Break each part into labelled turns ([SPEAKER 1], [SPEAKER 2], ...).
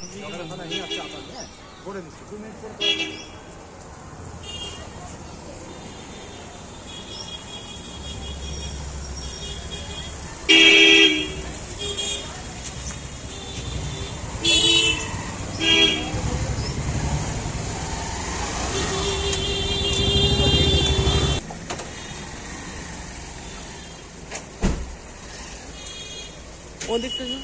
[SPEAKER 1] ও দেখতে যাও।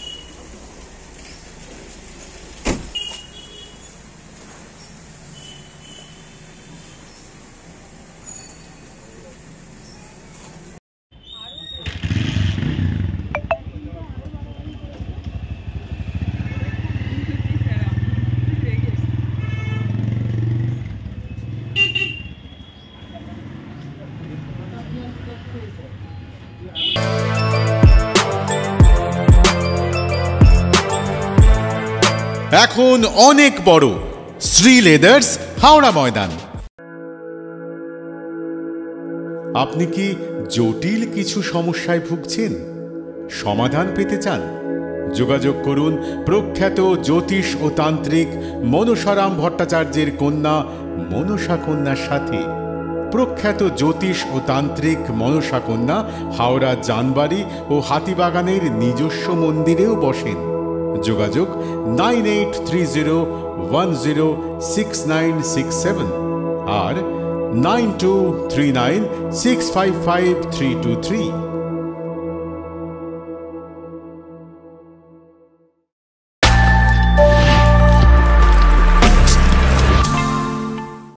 [SPEAKER 2] এখন অনেক বড় শ্রী লেদার্স হাওড়া ময়দান। আপনি কি জটিল কিছু সমস্যায় ভুগছেন, সমাধান পেতে চান? যোগাযোগ করুন প্রখ্যাত জ্যোতিষ ও তান্ত্রিক মনসারাম ভট্টাচার্যের কন্যা মনসা কন্যার সাথে। প্রখ্যাত জ্যোতিষ ও তান্ত্রিক মনসা কন্যা হাওড়া জানবাড়ি ও হাতিবাগানের নিজস্ব মন্দিরেও বসেন। যোগাযোগ 9830106967 আর 9239655323।